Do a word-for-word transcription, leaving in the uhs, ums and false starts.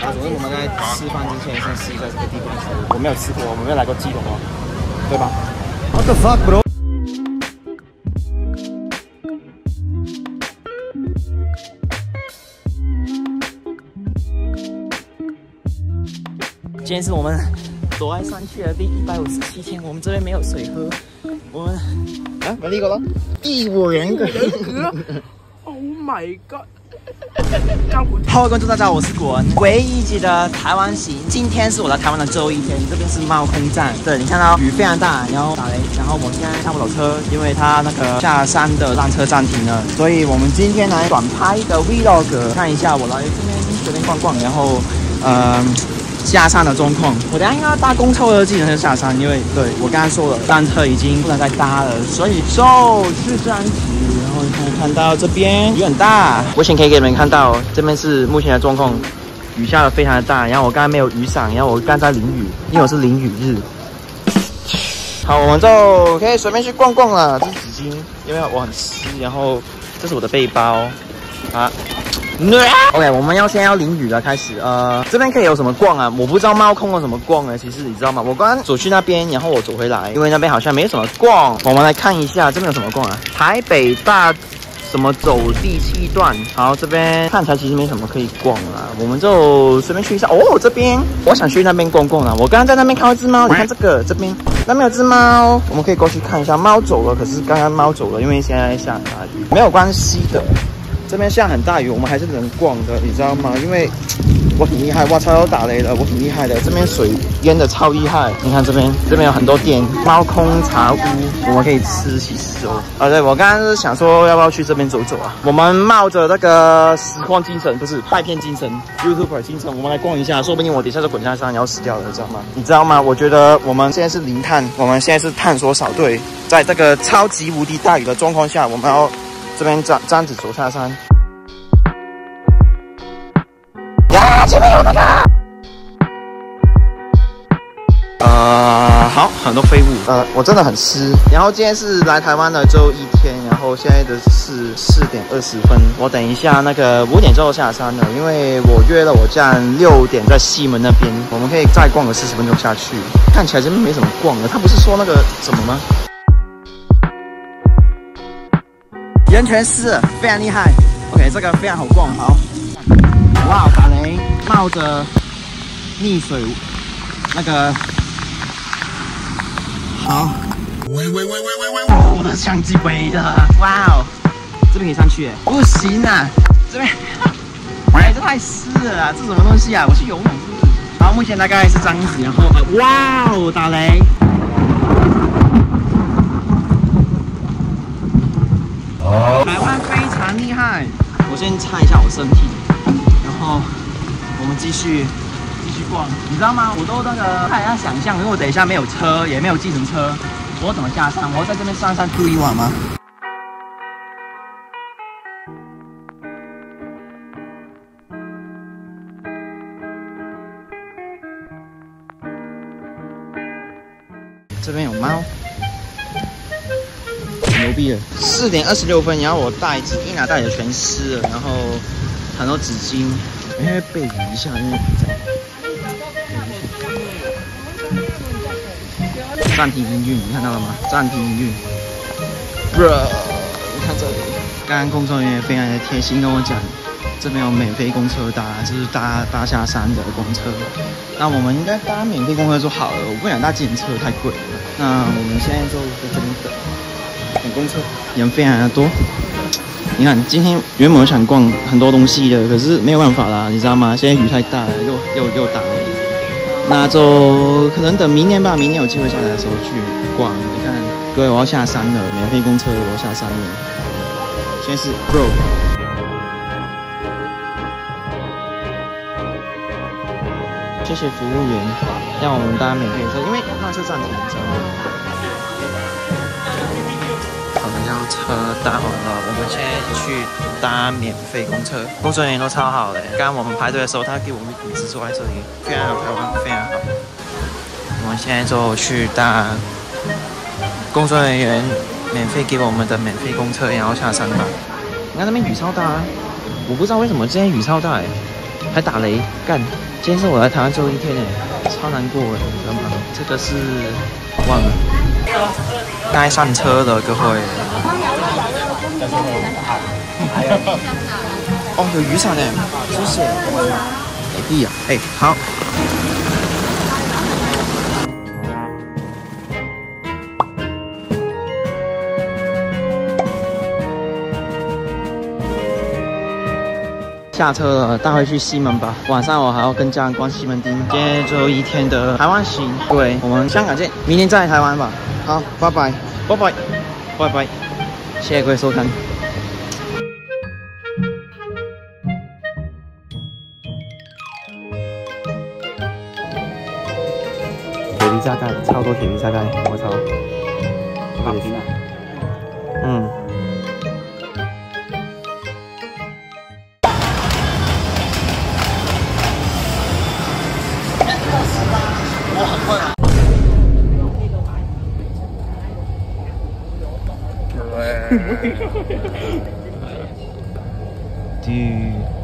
总之我们在吃饭之前先试一下这个地方是，我没有吃过，我没有来过基隆哦，对吧 ？What the fuck, bro？ 今天是我们走在山区的第一百五十七天，我们这边没有水喝，我们啊，没那个了，一五人格。Oh my god！ Hello， 观众大家好，我是果文，唯一一集的台湾行。今天是我来台湾的最后一天，这边是猫空站。对，你看到雨非常大，然后打雷，然后我现在下不了车，因为它那个下山的缆车暂停了，所以我们今天来短拍一个 vlog， 看一下我来这边随便逛逛，然后呃。下山的状况，我等一下应该搭公车的技能车下山，因为对我刚才说了，缆车已经不能再搭了，所以就是这样子。然后你可以看到这边雨很大，我先可以给你们看到，这边是目前的状况，雨下的非常的大。然后我刚才没有雨伞，然后我刚才淋雨，因为我是淋雨日。好，我们就可以随便去逛逛了。这是纸巾，因为我很湿。然后这是我的背包啊。OK， 我们要现在要淋雨了，开始。呃，这边可以有什么逛啊？我不知道猫空有什么逛呢。其实你知道吗？我刚刚走去那边，然后我走回来，因为那边好像没什么逛。我们来看一下这边有什么逛啊？台北大什么走第七段，好，这边看起来其实没什么可以逛啦，我们就随便去一下。哦，这边我想去那边逛逛啦。我刚刚在那边看到一只猫，你看这个这边那边有只猫，我们可以过去看一下。猫走了，可是刚刚猫走了，因为现在下大雨，没有关系的。这边下很大雨，我们还是能逛的，你知道吗？因为我很厉害，哇操，打雷了，我很厉害的。这边水淹的超厉害，你看这边，这边有很多店，猫空茶屋，我们可以吃起司哦。啊，对，我刚刚是想说要不要去这边走走啊？我们冒着那个实况精神，不是拍片精神 ，YouTuber 精神，我们来逛一下，说不定我等一下就滚下山，然后死掉了，知道吗？你知道吗？我觉得我们现在是零探，我们现在是探索小队，在这个超级无敌大雨的状况下，我们要。这边这这样子走下山，呀，前面有那个，呃，好，很多废物，呃，我真的很湿。然后今天是来台湾的最后一天，然后现在的是四点二十分，我等一下那个五点之后下山了，因为我约了我家人六点在西门那边，我们可以再逛个四十分钟下去。看起来这边没什么逛的，他不是说那个什么吗？人全湿了，非常厉害。OK， 这个非常好逛。好，哇，打雷，冒着溺水，那个好。喂喂喂喂喂喂！我的相机背的，哇哦，这边可以上去耶？不行啊，这边，哎，这太湿了啊，这什么东西啊？我去游泳是不是？好，目前大概是这样子，然后，哇哦，打雷。台湾非常厉害，我先擦一下我身体，然后我们继续继续逛。你知道吗？我都那个看一下想象，如果我等一下没有车，也没有计程车，我怎么下山？我要在这边山上住一晚吗？这边有猫。牛逼了！四点二十六分，然后我袋子一拿袋子全湿了，然后很多纸巾，因为被雨一下，因为暂停营运，你看到了吗？暂停营运。Bro， 你看这里，刚刚工作人员非常的贴心跟我讲，这边有免费公车搭，就是搭搭下山的公车。那我们应该搭免费公车就好了，我不想搭计程车太贵了。那我们现在就在这边等。等公车，人非常的多。你看，今天原本我想逛很多东西的，可是没有办法啦，你知道吗？现在雨太大了，又又又打雷，那就可能等明年吧。明年有机会下来的时候去逛。你看，各位，我要下山了，免费公车我要下山了。现在是 Bro， 谢谢服务员让我们搭免费车，因为那车暂停，你知道吗？我们将车搭好了，我们现在去搭免费公车，工作人员都超好的。刚刚我们排队的时候，他给我们椅子坐在这里，非常好，台湾非常好。我们现在就去搭工作人员免费给我们的免费公车，然后下山吧。你看那边雨超大啊，我不知道为什么今天雨超大哎，还打雷，干。 今天是我来台湾最后一天诶，超难过诶，你知道吗？这个是忘了该上车的各位。哦，有雨伞诶，谢谢。给力啊！哎，好。下车了，带回去西门吧。晚上我还要跟家人逛西门町。今天最后一天的台湾行，各位，我们香港见，明天再来台湾吧。好，拜拜，拜拜，拜拜，谢谢各位收看。铁皮炸弹，超多铁皮炸弹，我操！好听啊！嗯。我很快啊！对。